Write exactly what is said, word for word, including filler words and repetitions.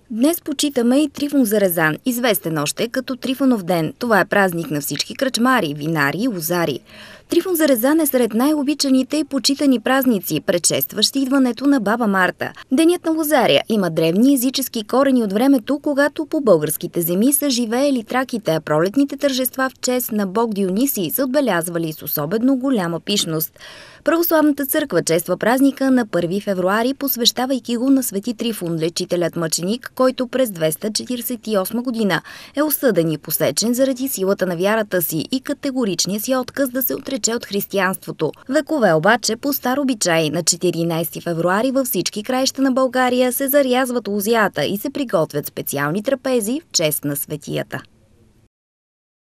Днес почитаме и Трифон Зарезан, известен още като Трифонов ден. Това е празник на всички кръчмари, винари и лозари. Трифон Зарезан е сред най-обичаните и почитани празници, предшестващи идването на Баба Марта. Денят на лозаря има древни езически корени от времето, когато по българските земи са живеели траките, а пролетните тържества в чест на бог Дионисий са отбелязвали с особено голяма пишност. Православната църква чества празника на първи февруари, посвещавайки го на Свети Трифон, лечителят мъченик, който през двеста четиридесет и осма година е осъден и посечен заради силата на вярата си и категоричния си отказ да се отрече от християнството. Векове обаче, по стар обичай, на четиринадесети февруари във всички краища на България се зарязват лозята и се приготвят специални трапези в чест на светията.